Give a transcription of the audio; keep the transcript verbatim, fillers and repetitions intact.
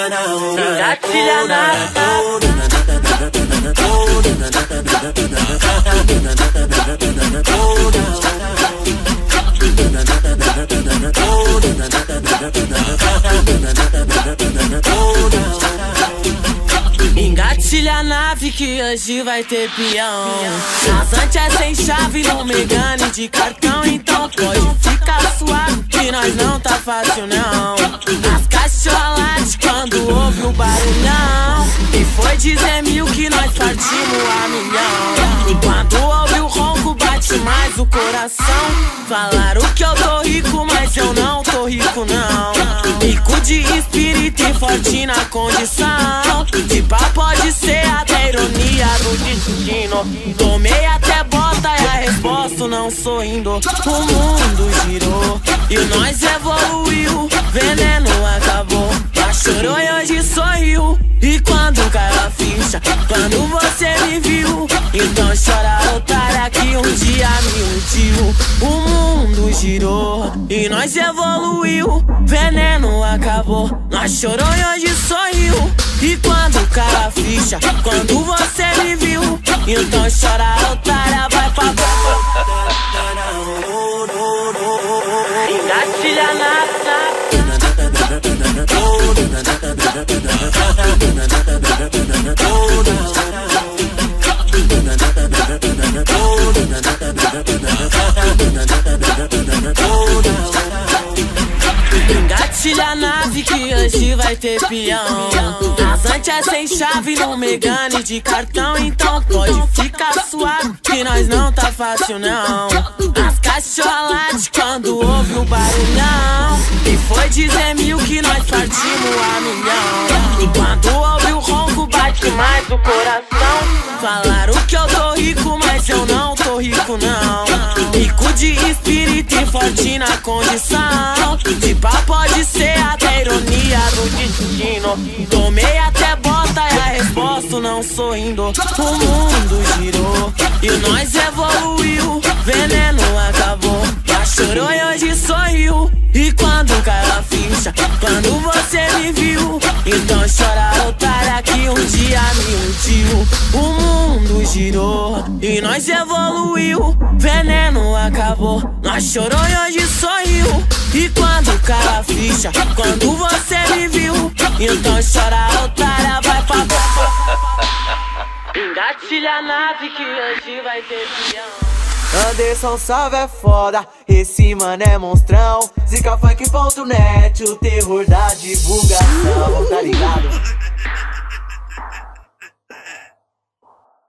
Engatilha na Engatilha a nave que hoje vai ter peão. Rasante é sem chave no Megane de cartão. Então pode ficar suave que nós não tá fácil não. As cachorras quando ouve o barulhão. E foi dizer mil que nós partimos a milhão. E quando ouve o ronco bate mais o coração. Falaram que eu tô rico, mas eu não tô rico não. Rico de espírito e forte na condição. De pá pode ser até ironia do destino. Tomei até bota e a resposta não sorrindo. O mundo girou e nós evoluiu. Veneno acabou, já chorou e hoje sorriu. E quando caiu a ficha, quando você me viu. Então chora otária que um dia me iludiu. O mundo girou e nós evoluiu. Veneno acabou, nós chorou e hoje sorriu. E quando caiu a ficha, quando você me viu. Então chora otária, vai pra engatilha na Engatilha a nave que hoje vai ter peão. Rasante é sem chave no Megane de cartão. Então pode ficar suave que nós não tá fácil não. As cachorras quando ouve o barulhão. E foi dizer mil que nós partimos a milhão. E quando ouve o ronco bate mais o coração. Falaram que eu tô rico, mas eu não tô rico não. Rico de espírito e forte na condição. De pá pode ser até ironia do destino. Tomei até bota e a resposta não sorrindo. O mundo girou e nós evoluiu. Veneno acabou, já chorou e hoje sorriu. E quando caiu a ficha, quando você me viu. Então chora otária que um dia me iludiu. O mundo girou e nós evoluiu. Veneno acabou, nós chorou e hoje sorriu. E quando caiu a ficha, quando você me viu. Então chora otária, vai pra engatilha a nave que hoje vai ter peão. Anderson Salve é foda, esse mano é monstrão. Zicafunk ponto net, o terror da divulgação, tá ligado?